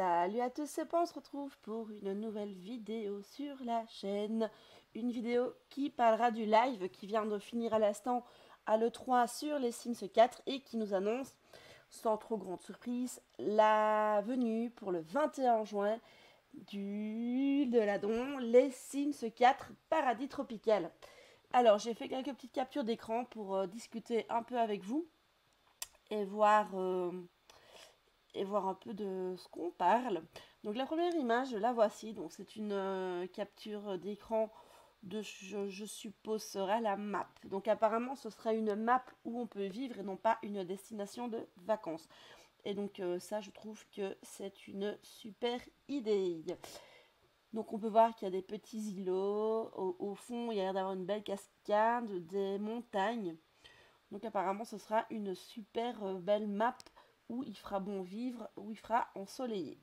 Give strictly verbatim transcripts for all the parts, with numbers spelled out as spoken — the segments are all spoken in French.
Salut à tous, c'est Pan, on se retrouve pour une nouvelle vidéo sur la chaîne. Une vidéo qui parlera du live qui vient de finir à l'instant à l'E trois sur les Sims quatre et qui nous annonce, sans trop grande surprise, la venue pour le vingt et un juin du de la don les Sims quatre Paradis Tropical. Alors j'ai fait quelques petites captures d'écran pour euh, discuter un peu avec vous et voir... Euh, et voir un peu de ce qu'on parle. Donc la première image, la voici. Donc c'est une euh, capture d'écran de, je, je suppose, sera la map. Donc apparemment, ce sera une map où on peut vivre et non pas une destination de vacances. Et donc euh, ça, je trouve que c'est une super idée. Donc on peut voir qu'il y a des petits îlots. Au, au fond, il y a l'air d'avoir une belle cascade, des montagnes. Donc apparemment, ce sera une super euh, belle map où il fera bon vivre, où il fera ensoleillé.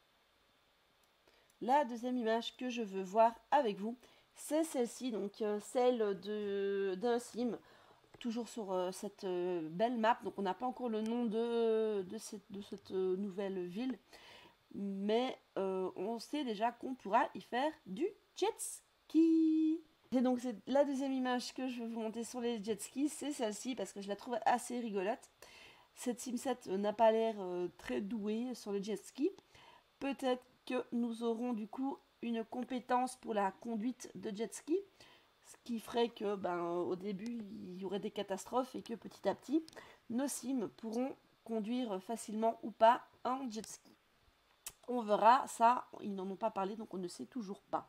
La deuxième image que je veux voir avec vous, c'est celle-ci, donc euh, celle de d'un sim, toujours sur euh, cette euh, belle map. Donc on n'a pas encore le nom de, de cette, de cette euh, nouvelle ville, mais euh, on sait déjà qu'on pourra y faire du jet ski. Et donc c'est la deuxième image que je veux vous montrer sur les jet skis, c'est celle-ci parce que je la trouve assez rigolote. Cette Sim sept n'a pas l'air euh, très douée sur le jet ski. Peut-être que nous aurons du coup une compétence pour la conduite de jet ski, ce qui ferait que ben, au début il y aurait des catastrophes et que petit à petit nos Sims pourront conduire facilement ou pas un jet ski. On verra, ça ils n'en ont pas parlé donc on ne sait toujours pas.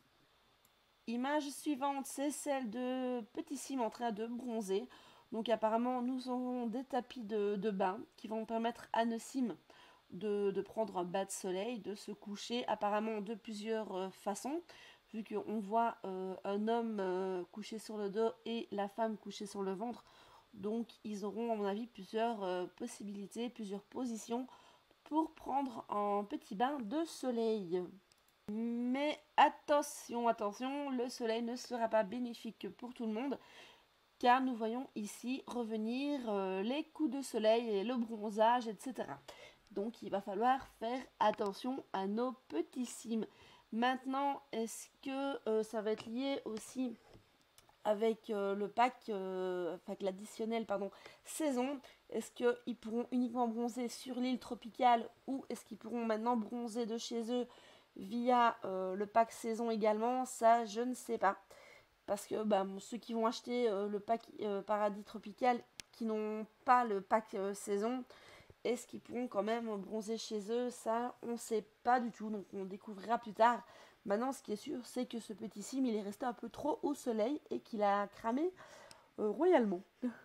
Image suivante, c'est celle de Petit Sim en train de bronzer. Donc apparemment, nous aurons des tapis de, de bain qui vont permettre à nos Sims de, de prendre un bas de soleil, de se coucher apparemment de plusieurs euh, façons. Vu qu'on voit euh, un homme euh, couché sur le dos et la femme couchée sur le ventre. Donc ils auront à mon avis plusieurs euh, possibilités, plusieurs positions pour prendre un petit bain de soleil. Mais attention, attention, le soleil ne sera pas bénéfique pour tout le monde, car nous voyons ici revenir euh, les coups de soleil et le bronzage, et cetera. Donc il va falloir faire attention à nos petits Sims. Maintenant, est-ce que euh, ça va être lié aussi avec euh, le pack, euh, enfin l'additionnel, pardon, saison? Est-ce qu'ils pourront uniquement bronzer sur l'île tropicale ou est-ce qu'ils pourront maintenant bronzer de chez eux via euh, le pack saison également? Ça, je ne sais pas. Parce que bah, ceux qui vont acheter euh, le pack euh, Paradis Tropical, qui n'ont pas le pack euh, saison, est-ce qu'ils pourront quand même bronzer chez eux? Ça, on ne sait pas du tout, donc on découvrira plus tard. Maintenant, ce qui est sûr, c'est que ce petit sim, il est resté un peu trop au soleil et qu'il a cramé euh, royalement.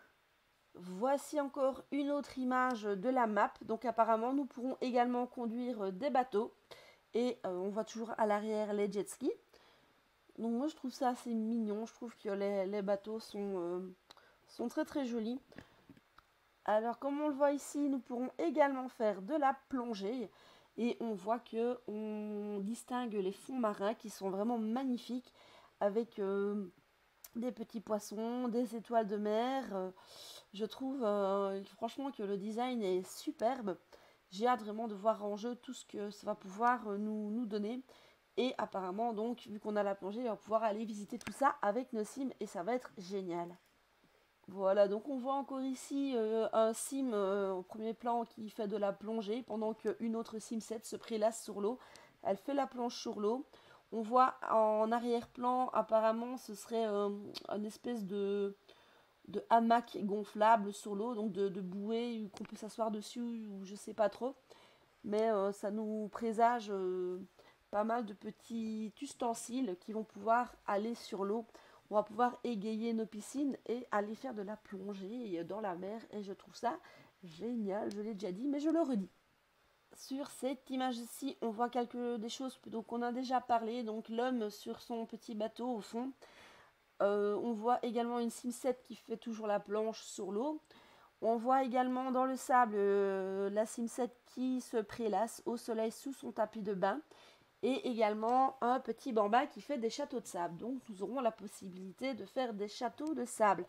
Voici encore une autre image de la map. Donc apparemment, nous pourrons également conduire des bateaux. Et euh, on voit toujours à l'arrière les jet skis. Donc moi, je trouve ça assez mignon. Je trouve que les, les bateaux sont, euh, sont très très jolis. Alors comme on le voit ici, nous pourrons également faire de la plongée. Et on voit que on distingue les fonds marins qui sont vraiment magnifiques. Avec euh, des petits poissons, des étoiles de mer. Euh, je trouve euh, franchement que le design est superbe. J'ai hâte vraiment de voir en jeu tout ce que ça va pouvoir euh, nous, nous donner. Et apparemment, donc, vu qu'on a la plongée, on va pouvoir aller visiter tout ça avec nos Sims et ça va être génial. Voilà, donc on voit encore ici euh, un Sim euh, au premier plan qui fait de la plongée pendant qu'une autre Sim sept se prélasse sur l'eau. Elle fait la planche sur l'eau. On voit en arrière-plan, apparemment, ce serait euh, une espèce de, de hamac gonflable sur l'eau, donc de, de bouée qu'on peut s'asseoir dessus ou je sais pas trop. Mais euh, ça nous présage euh, pas mal de petits ustensiles qui vont pouvoir aller sur l'eau. On va pouvoir égayer nos piscines et aller faire de la plongée dans la mer. Et je trouve ça génial, je l'ai déjà dit, mais je le redis. Sur cette image-ci, on voit quelques des choses dont on a déjà parlé. Donc l'homme sur son petit bateau au fond. Euh, on voit également une Sim sept qui fait toujours la planche sur l'eau. On voit également dans le sable euh, la Sim sept qui se prélasse au soleil sous son tapis de bain. Et également un petit bamba qui fait des châteaux de sable. Donc nous aurons la possibilité de faire des châteaux de sable.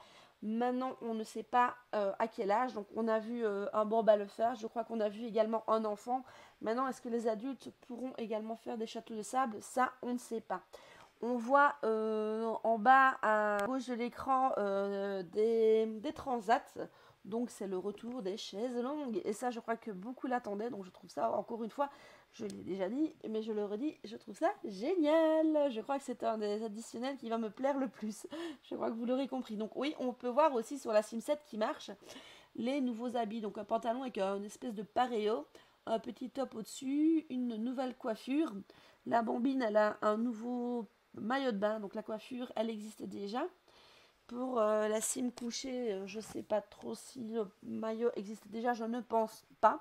Maintenant, on ne sait pas euh, à quel âge. Donc, on a vu euh, un bambin le faire. Je crois qu'on a vu également un enfant. Maintenant, est-ce que les adultes pourront également faire des châteaux de sable? Ça, on ne sait pas. On voit euh, en bas à gauche de l'écran euh, des, des transats. Donc, c'est le retour des chaises longues. Et ça, je crois que beaucoup l'attendaient. Donc, je trouve ça, encore une fois, je l'ai déjà dit, mais je le redis, je trouve ça génial. Je crois que c'est un des additionnels qui va me plaire le plus. Je crois que vous l'aurez compris. Donc oui, on peut voir aussi sur la Sim sept qui marche les nouveaux habits. Donc un pantalon avec une espèce de pareo, un petit top au-dessus, une nouvelle coiffure. La bambine, elle a un nouveau maillot de bain. Donc la coiffure, elle existe déjà. Pour euh, la Sim couchée, euh, je ne sais pas trop si le maillot existe déjà, je ne pense pas.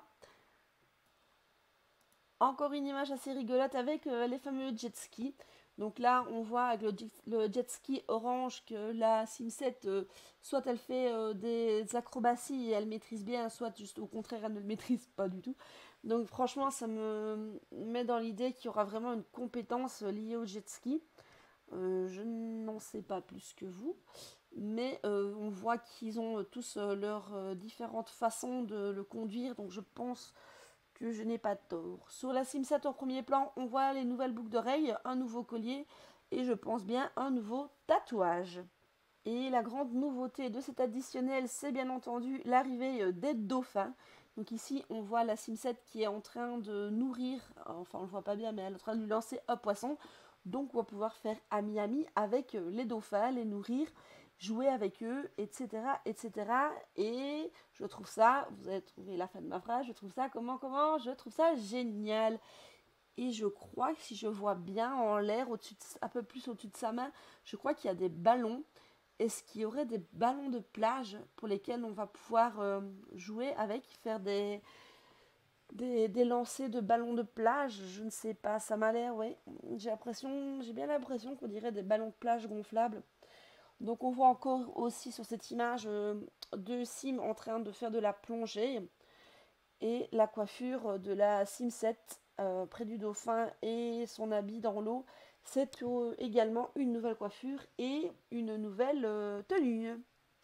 Encore une image assez rigolote avec euh, les fameux jet skis. Donc là, on voit avec le, le jet ski orange que la Sim sept, euh, soit elle fait euh, des acrobaties et elle maîtrise bien, soit juste au contraire, elle ne le maîtrise pas du tout. Donc franchement, ça me met dans l'idée qu'il y aura vraiment une compétence liée au jet ski. Euh, je n'en sais pas plus que vous, mais euh, on voit qu'ils ont tous euh, leurs euh, différentes façons de le conduire. Donc je pense que je n'ai pas tort. Sur la Sim sept au premier plan, on voit les nouvelles boucles d'oreilles, un nouveau collier et je pense bien un nouveau tatouage. Et la grande nouveauté de cet additionnel, c'est bien entendu l'arrivée des dauphins. Donc ici, on voit la Sim sept qui est en train de nourrir, enfin on ne le voit pas bien, mais elle est en train de lui lancer un poisson. Donc on va pouvoir faire ami-ami avec les dauphins, les nourrir, jouer avec eux, et cetera, et cetera. Et je trouve ça, vous avez trouvé la fin de ma phrase, je trouve ça, comment, comment, je trouve ça génial. Et je crois que si je vois bien en l'air, au-dessus de, un peu plus au-dessus de sa main, je crois qu'il y a des ballons. Est-ce qu'il y aurait des ballons de plage pour lesquels on va pouvoir euh, jouer avec, faire des, des, des lancers de ballons de plage? Je ne sais pas, ça m'a l'air, oui. J'ai l'impression, j'ai bien l'impression qu'on dirait des ballons de plage gonflables. Donc on voit encore aussi sur cette image euh, deux Sims en train de faire de la plongée et la coiffure de la Sim sept euh, près du dauphin et son habit dans l'eau. C'est euh, également une nouvelle coiffure et une nouvelle euh, tenue.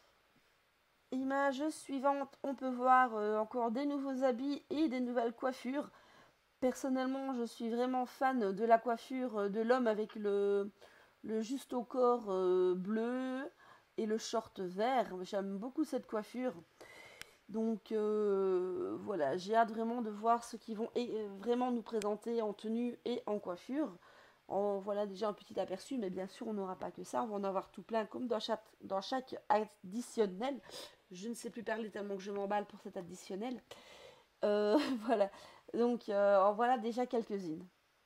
Image suivante, on peut voir euh, encore des nouveaux habits et des nouvelles coiffures. Personnellement, je suis vraiment fan de la coiffure de l'homme avec le, le juste au corps euh, bleu et le short vert. J'aime beaucoup cette coiffure. Donc euh, voilà, j'ai hâte vraiment de voir ce qu'ils vont et, euh, vraiment nous présenter en tenue et en coiffure. En voilà déjà un petit aperçu, mais bien sûr on n'aura pas que ça, on va en avoir tout plein comme dans chaque, dans chaque additionnel. Je ne sais plus parler tellement que je m'emballe pour cet additionnel. Euh, voilà, donc euh, en voilà déjà quelques-unes.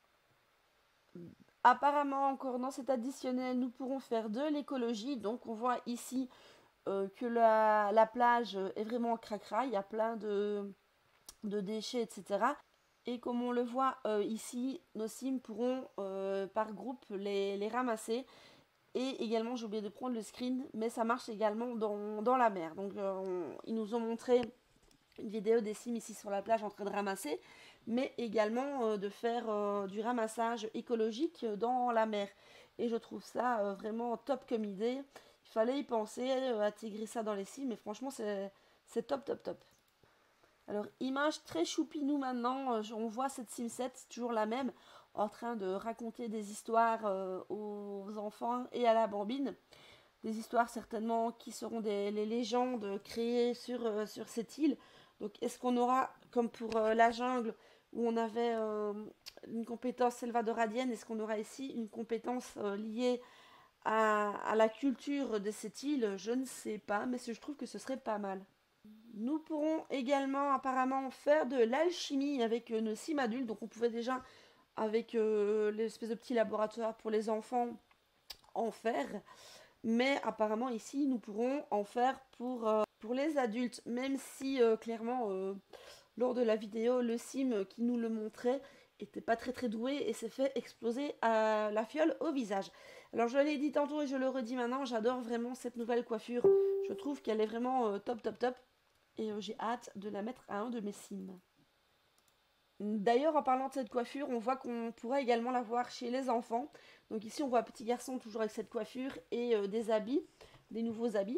Apparemment encore dans cet additionnel, nous pourrons faire de l'écologie. Donc on voit ici euh, que la, la plage est vraiment cracra, il y a plein de, de déchets, et cetera. Et comme on le voit euh, ici, nos sims pourront euh, par groupe les, les ramasser. Et également, j'ai oublié de prendre le screen, mais ça marche également dans, dans la mer. Donc euh, on, ils nous ont montré une vidéo des sims ici sur la plage en train de ramasser, mais également euh, de faire euh, du ramassage écologique dans la mer. Et je trouve ça euh, vraiment top comme idée. Il fallait y penser, euh, intégrer ça dans les sims, mais franchement c'est top top top. Alors image très choupinou maintenant, euh, on voit cette Sim sept, toujours la même, en train de raconter des histoires euh, aux enfants et à la bambine. Des histoires certainement qui seront des les légendes créées sur, euh, sur cette île. Donc est-ce qu'on aura, comme pour euh, la jungle, où on avait euh, une compétence selvadoradienne, est-ce qu'on aura ici une compétence euh, liée à, à la culture de cette île? Je ne sais pas, mais je trouve que ce serait pas mal. Nous pourrons également apparemment faire de l'alchimie avec euh, nos sims adultes. Donc on pouvait déjà, avec euh, l'espèce de petit laboratoire pour les enfants, en faire. Mais apparemment ici, nous pourrons en faire pour, euh, pour les adultes. Même si euh, clairement, euh, lors de la vidéo, le sim qui nous le montrait était pas très très doué et s'est fait exploser à la fiole au visage. Alors je l'ai dit tantôt et je le redis maintenant, j'adore vraiment cette nouvelle coiffure. Je trouve qu'elle est vraiment euh, top top top. Et euh, j'ai hâte de la mettre à un de mes sims. D'ailleurs, en parlant de cette coiffure, on voit qu'on pourra également la voir chez les enfants. Donc ici, on voit un petit garçon toujours avec cette coiffure et euh, des habits, des nouveaux habits.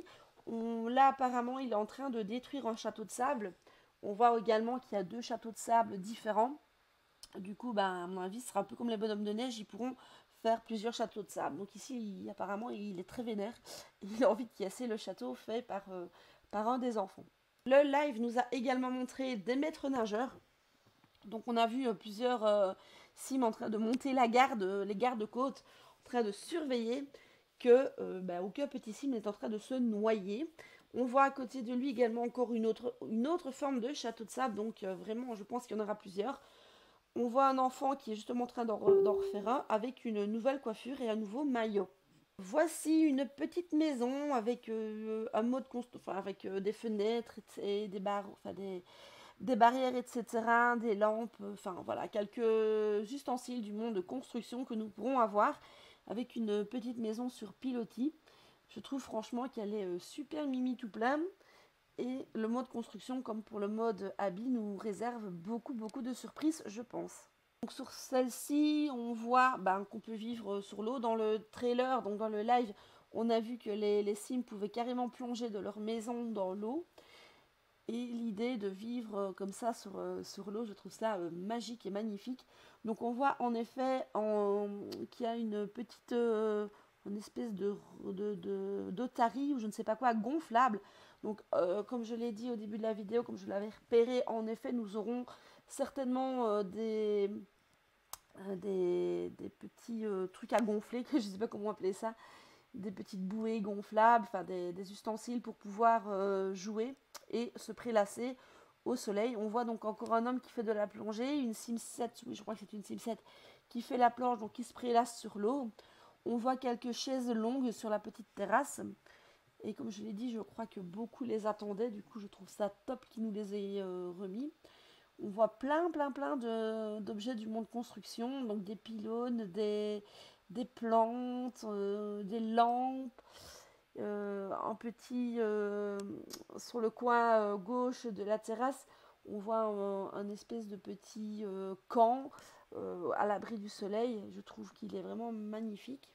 On, là, apparemment, il est en train de détruire un château de sable. On voit également qu'il y a deux châteaux de sable différents. Du coup, ben, à mon avis, ce sera un peu comme les bonhommes de neige. Ils pourront faire plusieurs châteaux de sable. Donc ici, il, apparemment, il est très vénère. Il a envie de casser le château fait par, euh, par un des enfants. Le live nous a également montré des maîtres nageurs. Donc on a vu euh, plusieurs euh, sims en train de monter la garde, euh, les gardes-côtes, en train de surveiller que euh, bah, aucun petit sim n'est en train de se noyer. On voit à côté de lui également encore une autre, une autre forme de château de sable, donc euh, vraiment je pense qu'il y en aura plusieurs. On voit un enfant qui est justement en train d'en refaire un avec une nouvelle coiffure et un nouveau maillot. Voici une petite maison avec euh, un mode enfin, avec euh, des fenêtres et des barres, enfin des, des barrières, et cetera, des lampes, enfin voilà, quelques ustensiles du monde de construction que nous pourrons avoir avec une petite maison sur pilotis. Je trouve franchement qu'elle est euh, super mimi tout plein. Et le mode construction, comme pour le mode habit, nous réserve beaucoup, beaucoup de surprises, je pense. Donc sur celle-ci, on voit ben, qu'on peut vivre sur l'eau. Dans le trailer, donc dans le live, on a vu que les, les Sims pouvaient carrément plonger de leur maison dans l'eau. Et l'idée de vivre comme ça sur, euh, sur l'eau, je trouve ça euh, magique et magnifique. Donc on voit en effet en, qu'il y a une petite euh, une espèce de, de, de, d'otarie ou je ne sais pas quoi, gonflable. Donc euh, comme je l'ai dit au début de la vidéo, comme je l'avais repéré, en effet nous aurons certainement euh, des, euh, des, des petits euh, trucs à gonfler, que je ne sais pas comment appeler ça, des petites bouées gonflables, enfin des, des ustensiles pour pouvoir euh, jouer et se prélasser au soleil. On voit donc encore un homme qui fait de la plongée, une Sims sept, oui je crois que c'est une Sims sept, qui fait la planche, donc qui se prélasse sur l'eau. On voit quelques chaises longues sur la petite terrasse. Et comme je l'ai dit, je crois que beaucoup les attendaient. Du coup, je trouve ça top qu'ils nous les aient euh, remis. On voit plein, plein, plein de, d'objets du monde construction. Donc des pylônes, des, des plantes, euh, des lampes. Euh, un petit euh, sur le coin euh, gauche de la terrasse, on voit un, un espèce de petit euh, camp euh, à l'abri du soleil. Je trouve qu'il est vraiment magnifique.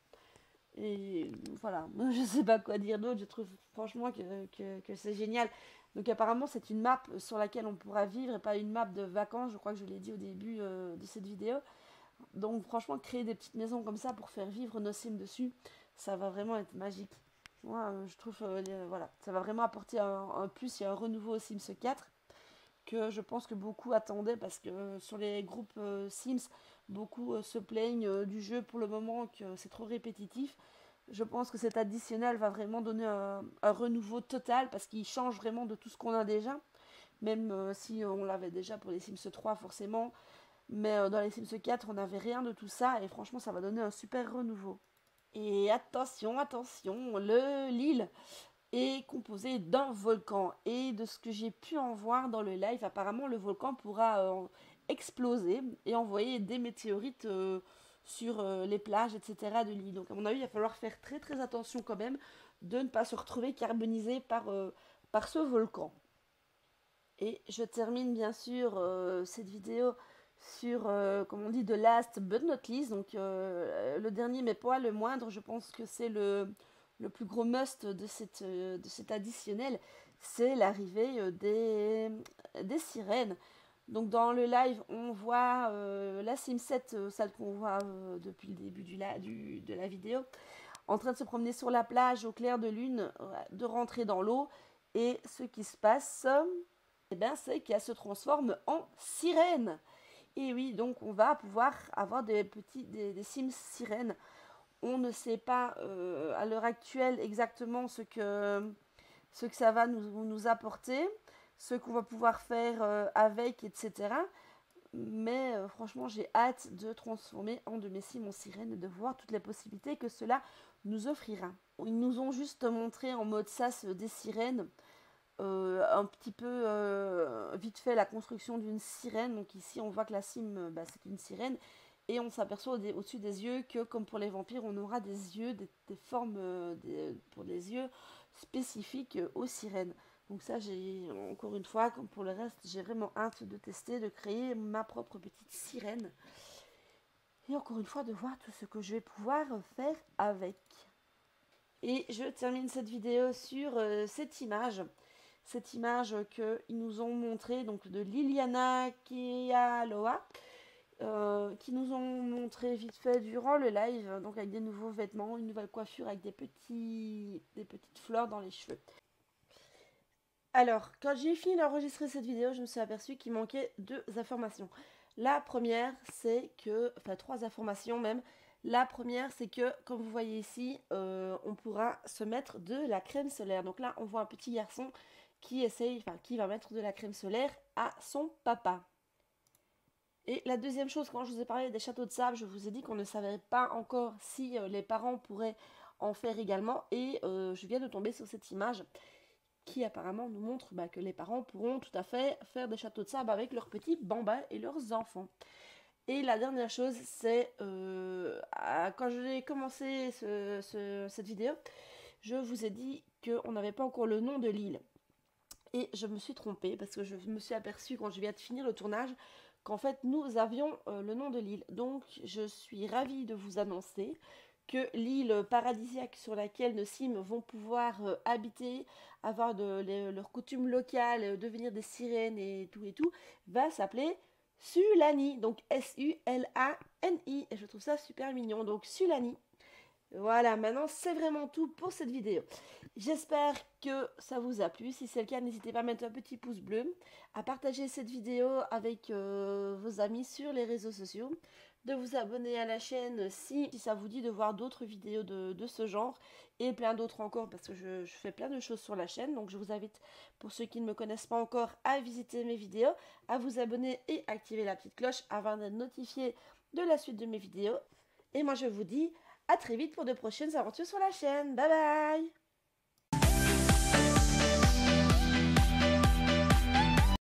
Et voilà, je sais pas quoi dire d'autre. Je trouve franchement que, que, que c'est génial. Donc apparemment c'est une map sur laquelle on pourra vivre et pas une map de vacances. Je crois que je l'ai dit au début euh, de cette vidéo. Donc franchement créer des petites maisons comme ça pour faire vivre nos sims dessus, ça va vraiment être magique. Moi, euh, je trouve, euh, les- voilà, ça va vraiment apporter un, un plus et un renouveau au Sims quatre que je pense que beaucoup attendaient parce que euh, sur les groupes euh, Sims, beaucoup euh, se plaignent euh, du jeu pour le moment, que c'est trop répétitif. Je pense que cet additionnel va vraiment donner un, un renouveau total parce qu'il change vraiment de tout ce qu'on a déjà, même euh, si on l'avait déjà pour les Sims trois forcément. Mais euh, dans les Sims quatre, on n'avait rien de tout ça et franchement, ça va donner un super renouveau. Et attention, attention, le l'île est composé d'un volcan. Et de ce que j'ai pu en voir dans le live, apparemment le volcan pourra euh, exploser et envoyer des météorites euh, sur euh, les plages, et cetera de l'île. Donc à mon avis, il va falloir faire très très attention quand même de ne pas se retrouver carbonisé par, euh, par ce volcan. Et je termine bien sûr euh, cette vidéo sur, euh, comme on dit, The Last But Not Least. Donc euh, le dernier mais pas le moindre, je pense que c'est le, le plus gros must de, cette, euh, de cet additionnel. C'est l'arrivée euh, des, des sirènes. Donc dans le live, on voit euh, la Sim sept, euh, celle qu'on voit euh, depuis le début du la, du, de la vidéo, en train de se promener sur la plage au clair de lune, euh, de rentrer dans l'eau. Et ce qui se passe, eh ben, c'est qu'elle se transforme en sirène. Et oui, donc on va pouvoir avoir des petits des, des Sims sirènes. On ne sait pas euh, à l'heure actuelle exactement ce que, ce que ça va nous, nous apporter, ce qu'on va pouvoir faire euh, avec, et cetera. Mais euh, franchement, j'ai hâte de transformer en de mes Sims en sirène et de voir toutes les possibilités que cela nous offrira. Ils nous ont juste montré en mode sas des sirènes. Euh, un petit peu euh, vite fait la construction d'une sirène. Donc ici on voit que la cime bah, c'est une sirène et on s'aperçoit au- au-dessus des yeux que comme pour les vampires on aura des yeux, des, des formes euh, des- pour les yeux spécifiques euh, aux sirènes. Donc ça j'ai encore une fois comme pour le reste j'ai vraiment hâte de tester, de créer ma propre petite sirène et encore une fois de voir tout ce que je vais pouvoir faire avec. Et je termine cette vidéo sur euh, cette image. Cette image qu'ils nous ont montrée, donc de Liliana Kealoha, euh, qui nous ont montré vite fait durant le live, donc avec des nouveaux vêtements, une nouvelle coiffure avec des, petits, des petites fleurs dans les cheveux. Alors, quand j'ai fini d'enregistrer cette vidéo, je me suis aperçue qu'il manquait deux informations. La première, c'est que, enfin trois informations même. La première, c'est que, comme vous voyez ici, euh, on pourra se mettre de la crème solaire. Donc là, on voit un petit garçon qui essaye, enfin, qui va mettre de la crème solaire à son papa. Et la deuxième chose, quand je vous ai parlé des châteaux de sable, je vous ai dit qu'on ne savait pas encore si euh, les parents pourraient en faire également. Et euh, je viens de tomber sur cette image qui apparemment nous montre bah, que les parents pourront tout à fait faire des châteaux de sable avec leurs petits bambins et leurs enfants. Et la dernière chose, c'est euh, quand j'ai commencé ce, ce, cette vidéo, je vous ai dit qu'on n'avait pas encore le nom de l'île. Et je me suis trompée parce que je me suis aperçue quand je viens de finir le tournage qu'en fait nous avions euh, le nom de l'île. Donc je suis ravie de vous annoncer que l'île paradisiaque sur laquelle nos Sims vont pouvoir euh, habiter, avoir de, les, leurs coutumes locales, euh, devenir des sirènes et tout et tout, va s'appeler Sulani, donc S U L A N I, et je trouve ça super mignon, donc Sulani. Voilà, maintenant c'est vraiment tout pour cette vidéo. J'espère que ça vous a plu. Si c'est le cas, n'hésitez pas à mettre un petit pouce bleu, à partager cette vidéo avec euh, vos amis sur les réseaux sociaux, de vous abonner à la chaîne si, si ça vous dit de voir d'autres vidéos de, de ce genre et plein d'autres encore parce que je, je fais plein de choses sur la chaîne. Donc je vous invite, pour ceux qui ne me connaissent pas encore, à visiter mes vidéos, à vous abonner et activer la petite cloche afin d'être notifié de la suite de mes vidéos. Et moi je vous dis à très vite pour de prochaines aventures sur la chaîne. Bye bye!